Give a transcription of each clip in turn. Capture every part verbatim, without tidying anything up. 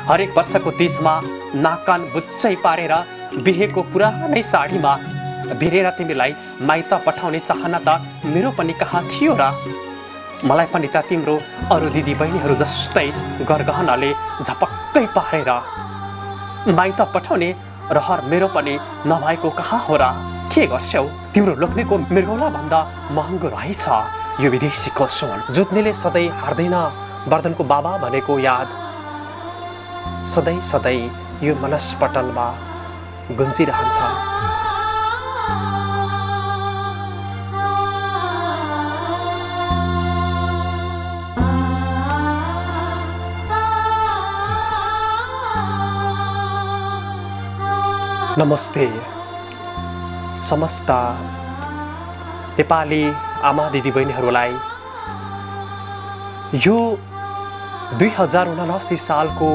हरेक वर्षको तीजमा नाक कान बुच्चै पारेर बिहेको पुरानै साडीमा भिरेर तिमीलाई माइत पठाउने चाहना त मेरो पनि कहाँ थियो र। मलाई पनि त तिम्रो अरू दिदी बहिनीहरू जस्तै गरगहनाले झपक्कै पारेर माइत पठाउने रहर मेरो पनि नभएको कहाँ हो र। के गर्छौ तिम्रो लोग्नेको मृगौला भन्दा महँगो रहेछ यो विदेशीको सोन। जुत्नेले सधैँ हार्दैन वर्धनको बाबा भनेको याद सधैँ सधैँ यो मनस्पटलमा गुन्जिरहन्छ। नमस्ते समस्त नेपाली आमा दिदी बहिनीहरूलाई। यो दुई हजार उनासी सालको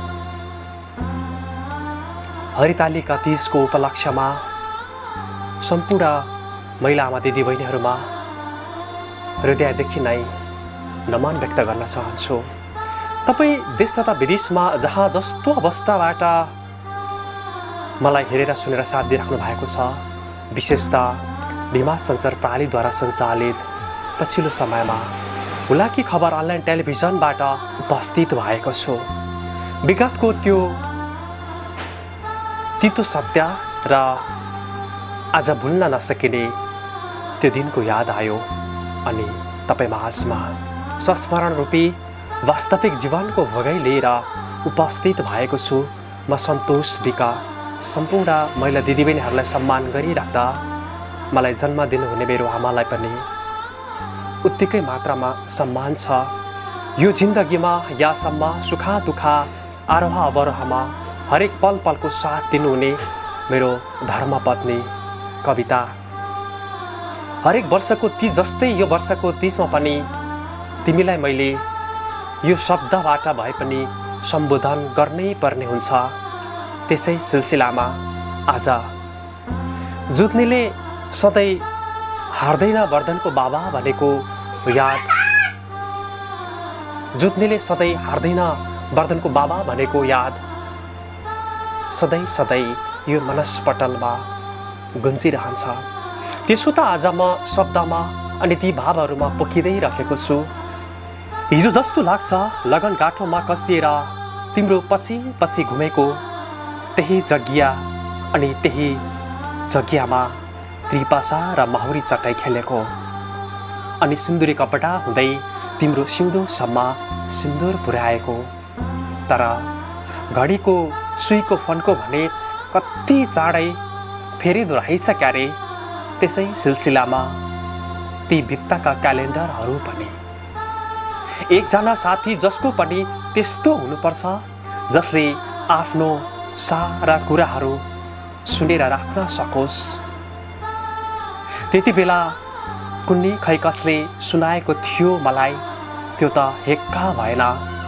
हरितालिका तीजको उपलक्ष्यमा सम्पूर्ण महिला आमा दिदी बहिनीहरूमा हृदयदेखि नै नमन व्यक्त गर्न चाहन्छु। तपाईँ देश तथा विदेशमा जहाँ जस्तो अवस्थाबाट मलाई हेरेर सुनेर साथ दिइराख्नु भएको छ, विशेषतः भीमा सञ्चार प्रणालीद्वारा सञ्चालित पछिल्लो समयमा हुलाकी खबर अनलाइन टेलिभिजनबाट उपस्थित भएको छु। विगतको त्यो तितो सत्य र आज भुल्न नसकिने त्यो दिनको याद आयो अनि तपाईँ माझमा संस्मरण रूपी वास्तविक जीवनको भोगाइ लिएर उपस्थित भएको छु। म सन्तोष बिका सम्पूर्ण महिला दिदीबहिनीहरूलाई सम्मान गरिराख्दा मलाई जन्म दिनुहुने मेरो आमालाई पनि उत्तिकै मात्रामा सम्मान छ। यो जिन्दगीमा यहाँसम्म सुखा दुखा आरोह अवरोहमा हरेक पल पलको साथ दिनुहुने मेरो धर्मपत्नी कविता। हरेक वर्षको तीज जस्तै यो वर्षको तीजमा पनि तिमीलाई मैले यो शब्दबाट भए पनि सम्बोधन गर्नै पर्ने हुन्छ। त्यसै सिलसिलामा आज जुत्नेले सधैँ हार्दैन वर्धनको बाबा भनेको याद जुत्नेले सधैँ हार्दैन वर्धनको बाबा भनेको याद सधैँ सधैँ यो मनस्पटलमा गुन्जिरहन्छ। त्यसो त आज म शब्दमा अनि ती भावहरूमा पोखिँदै राखेको छु। हिजो जस्तो लाग्छ लगन गाँठोमा कसिएर तिम्रो पछि पछि घुमेको त्यही जग्गिया अनि त्यही जग्गियामा त्रिपासा र माहुरी चटाइ खेलेको अनि सिन्दुरी कपडा हुँदै तिम्रो सिउँदोसम्म सिन्दुर पुर्याएको। तर घडीको सुईको फन्को भने कति चाँडै फेरिदो रहेछ क्यारे। त्यसै सिलसिलामा ती भित्ताका क्यालेन्डरहरू पनि एकजना साथी जसको पनि त्यस्तो हुनुपर्छ जसले आफ्नो सारा कुराहरू सुनेर राख्न सकोस्। त्यति बेला कुन्नी खै कसले सुनाएको थियो मलाई त्यो त हेक्का भएन।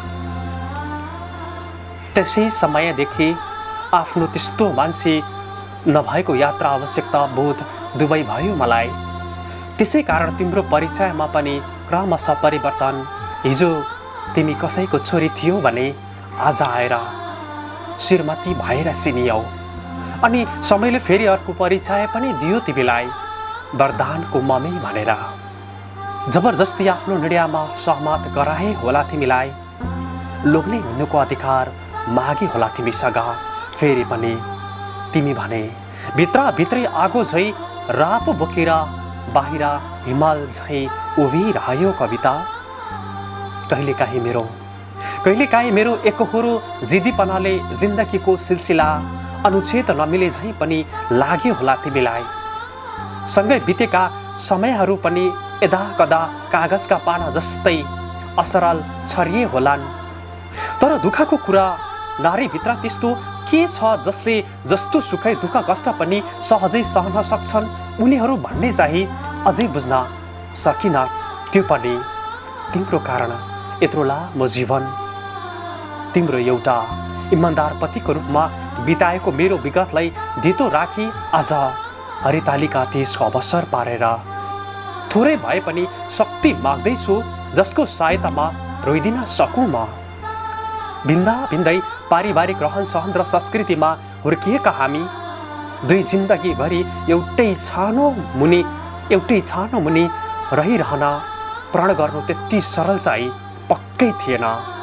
त्यसै समयदेखि आफ्नो त्यस्तो मान्छे नभएको यात्रा आवश्यकता बोध दुवै भयो मलाई। त्यसै कारण तिम्रो परिचयमा पनि क्रमशः परिवर्तन। हिजो तिमी कसैको छोरी थियो भने आज आएर श्रीमती भएर सिनियौ अनि समयले फेरि अर्को परिचय पनि दियो तिमीलाई वरदानको मम्मी भनेर। जबरजस्ती आफ्नो निर्णयमा सहमत गराए होला तिमीलाई। लोग्ने हुनुको अधिकार मागे होला तिमीसँग। फेरि पनि तिमी भने भित्र भित्रै आगो झै रापो बोकेर बाहिर हिमाल झै उभिरह्यो कविता। कहिलेकाहीँ मेरो कहिलेकाहीँ मेरो एकहोरो जिद्दीपनाले जिन्दगीको सिलसिला अनुच्छेद नमिले झै पनि लाग्यो होला तिमीलाई। सँगै बितेका समयहरू पनि यदा कदा कागजका पाना जस्तै असरल छरिए होलान्। तर दुःखको कुरा नारीभित्र त्यस्तो के छ जसले जस्तो सुखै दुःख कष्ट पनि सहजै सहन सक्छन् उनीहरू भन्ने चाहिँ अझै बुझ्न सकिन। त्यो पनि तिम्रो कारण यत्रो लामो जीवन तिम्रो एउटा इमान्दार पतिको रूपमा बिताएको मेरो विगतलाई धितो राखी आज हरितालिका तीजको अवसर पारेर थोरै भए पनि शक्ति माग्दैछु जसको सहायतामा रोइदिन सकूँ म। भिन्दा भिन्दै पारिवारिक रहन सहन र संस्कृतिमा हुर्किएका हामी दुई जिन्दगीभरि एउटै छानो मुनि एउटै छानो मुनि रहिरहन प्रण गर्नु त्यति सरल चाहिँ पक्कै थिएन।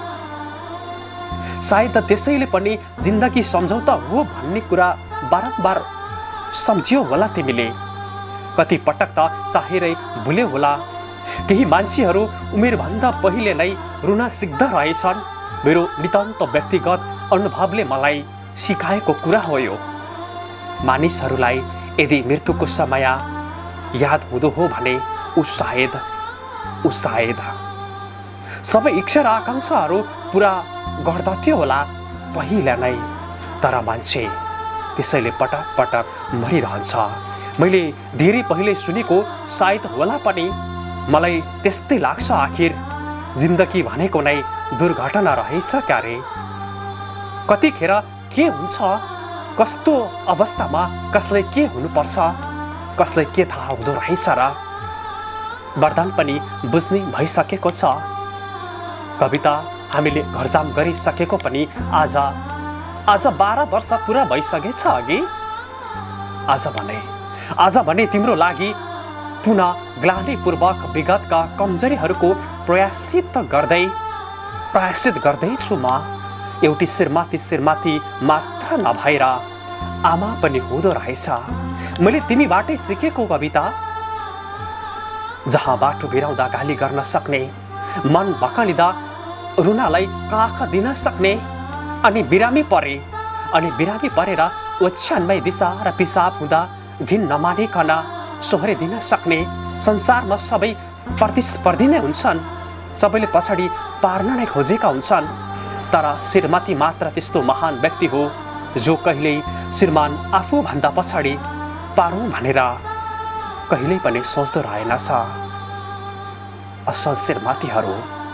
सायद त्यसैले पनि जिन्दगी सम्झौता हो भन्ने कुरा बारम्बार सम्झियो होला तिमीले। कति पटक त चाहेरै भुल्यो होला। केही मान्छेहरू उमेरभन्दा पहिले नै रुन सिक्दा रहेछन्। मेरो नितान्त व्यक्तिगत अनुभवले मलाई सिकाएको कुरा हो यो। मानिसहरूलाई यदि मृत्युको समय याद हुँदो हो भने ऊ सायद ऊ सायद सबै इच्छा र आकाङ्क्षाहरू पुरा गर्दथ्यो होला पहिला नै। तर मान्छे त्यसैले पटक पटक मरिरहन्छ। मैले धेरै पहिले सुनेको सायद होला पनि मलाई त्यस्तै लाग्छ। आखिर जिन्दगी भनेको नै दुर्घटना रहेछ क्यारे। कतिखेर के हुन्छ, कस्तो अवस्थामा कसलाई के हुनुपर्छ, कसलाई के थाहा हुँदो रहेछ र। वरदान पनि बुझ्ने भइसकेको छ। कविता हामीले घरजाम गरिसकेको पनि आज आज बाह्र वर्ष पुरा भइसकेछ अघि। आज भने आज भने तिम्रो लागि पुनः ग्लानीपूर्वक विगतका कमजोरीहरूको प्रयासित गर्दै प्रयासित गर्दैछु म। एउटी श्रीमाती श्रीमाती मात्र नभएर आमा पनि हुँदो रहेछ। मैले तिमीबाटै सिकेको कविता। जहाँ बाटो बिराउँदा गाली गर्न सक्ने, मन भकालिँदा रुनालाई काख दिन सक्ने, अनि बिरामी परे अनि बिरामी परेर ओछ्यानमै दिशा र पिसाब हुँदा घिन नमानिकन सोहोरिदिन सक्ने। संसारमा सबै प्रतिस्पर्धी नै हुन्छन्, सबैले पछाडि पार्न नै खोजेका हुन्छन्। तर श्रीमती मात्र त्यस्तो महान व्यक्ति हो जो कहिल्यै श्रीमान आफूभन्दा पछाडि पारौँ भनेर कहिल्यै पनि सोच्दो रहेनछ। असल श्रीमतीहरू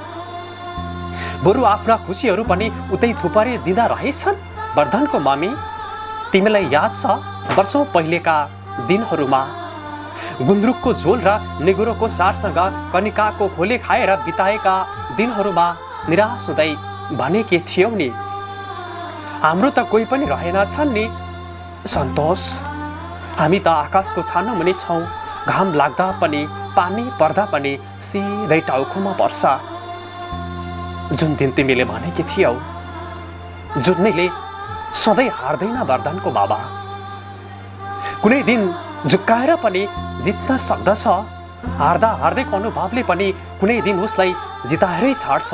बरु आफ्ना खुसीहरू पनि उतै थुपारी दिँदा रहेछन्। वरदानको मम्मी, तिमीलाई याद छ वर्षौँ पहिलेका दिनहरूमा गुन्द्रुकको झोल र निगुरोको सारसँग कनिकाको खोले खाएर बिताएका दिनहरूमा निराश हुँदै भने के थियौ नि, हाम्रो त कोही पनि रहेनछन् नि सन्तोष। हामी त आकाशको छानो मुनि छौँ। घाम लाग्दा पनि पानी पर्दा पनि सिधै टाउकोमा पर्छ। जुन दिन तिमीले भनेकी थियौ, जुन्नेले सधैँ हार्दैन वरदानको बाबा। कुनै दिन झुक्काएर पनि जित्न सक्दछ। हार्दा हार्दैको अनुभवले पनि कुनै दिन उसलाई जिताएरै छाड्छ।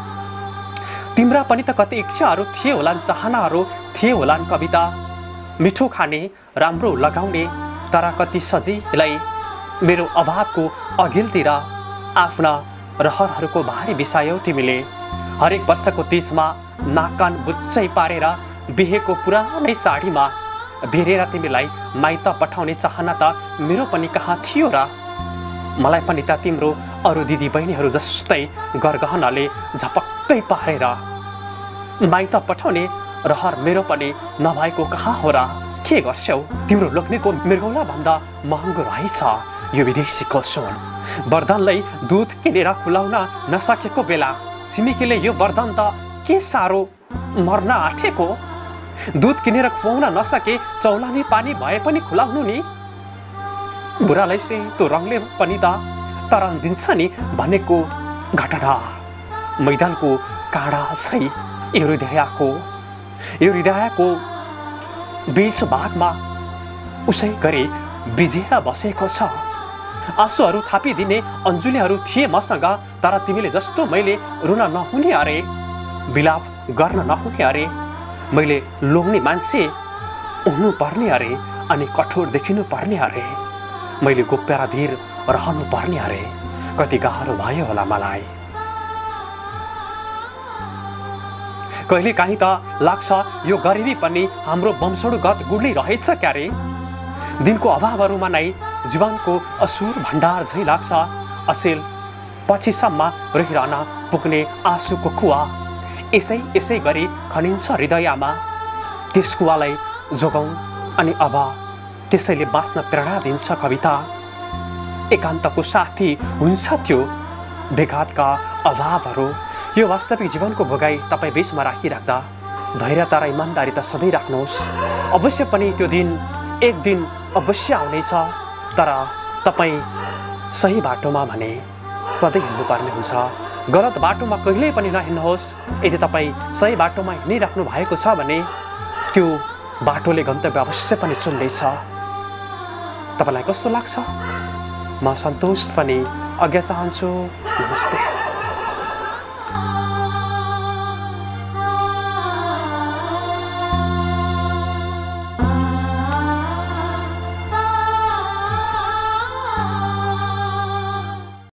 तिम्रा पनि त कति इच्छाहरू थिए होलान्, चाहनाहरू थिए होलान् कविता। मिठो खाने, राम्रो लगाउने, तर कति सजिलै मेरो अभावको अघिल्तिर आफ्ना रहरहरूको भारी बिसायौ तिमीले। हरेक वर्षको तीजमा नाकान बुच्चै पारेर बिहेको पुरानै साडीमा भेरेर तिमीलाई माइत पठाउने चाहना त मेरो पनि कहाँ थियो र। मलाई पनि त तिम्रो अरू दिदी बहिनीहरू जस्तै गरगहनाले झपक्कै पारेर माइत पठाउने रहर मेरो पनि नभएको कहाँ हो र। के गर्छौ, तिम्रो लोग्नेको मृगौला भन्दा महँगो रहेछ यो विदेशीको सोन। वरदानलाई दुध किनेर खुलाउन नसकेको बेला छिमेकीले यो वरदान त के साह्रो मर्न आँटेको। दुध किनेर खुवाउन नसके चौलानी पानी भए पनि खुलाउनु नि। बुढालाई सेतो रङले पनि त तरन दिन्छ नि भनेको घटना मैदानको काँडा छै यो हृदयको यो हृदयको बीच भागमा उसै गरी बिजेर बसेको छ। आँसुहरू थापिदिने अन्जुलीहरू थिए मसँग, तर तिमीले जस्तो मैले रुन नहुने अरे, बिलाप गर्न नहुने अरे। मैले लोग्ने मान्छे हुनु पर्ने अरे, अनि कठोर देखिनु पर्ने अरे। मैले गोप्य र धीर रहनु पर्ने अरे। कति गाह्रो भयो होला मलाई। कहिले काहीँ त लाग्छ यो गरिबी पनि हाम्रो वंशोगत गुण नै रहेछ क्यारे। दिनको अभावहरूमा नै जीवनको असुर भण्डार झै लाग्छ। अचेल पछिसम्म रहिरहन पुग्ने आँसुको कुवा यसै यसै गरी खनिन्छ हृदयमा। त्यस कुवालाई जोगाउँ अनि अब त्यसैले बाँच्न प्रेरणा दिन्छ कविता। एकान्तको साथी हुन्छ त्यो बेघातका अभावहरू, यो वास्तविक जीवनको भोगाई तपाईँ बीचमा राखिराख्दा धैर्यता र इमान्दारी त सधैँ राख्नुहोस्। अवश्य पनि त्यो दिन एक दिन अवश्य आउनेछ, तर तपाईँ सही बाटोमा भने सधैँ हिँड्नुपर्ने हुन्छ। गलत बाटोमा कहिल्यै पनि नहिँड्नुहोस्। यदि तपाईँ सही बाटोमा हिँडिराख्नु भएको छ भने त्यो बाटोले गन्तव्य अवश्य पनि चुन्दैछ। तपाईँलाई कस्तो लाग्छ? म सन्तोष पनि आज्ञा चाहन्छु। नमस्ते।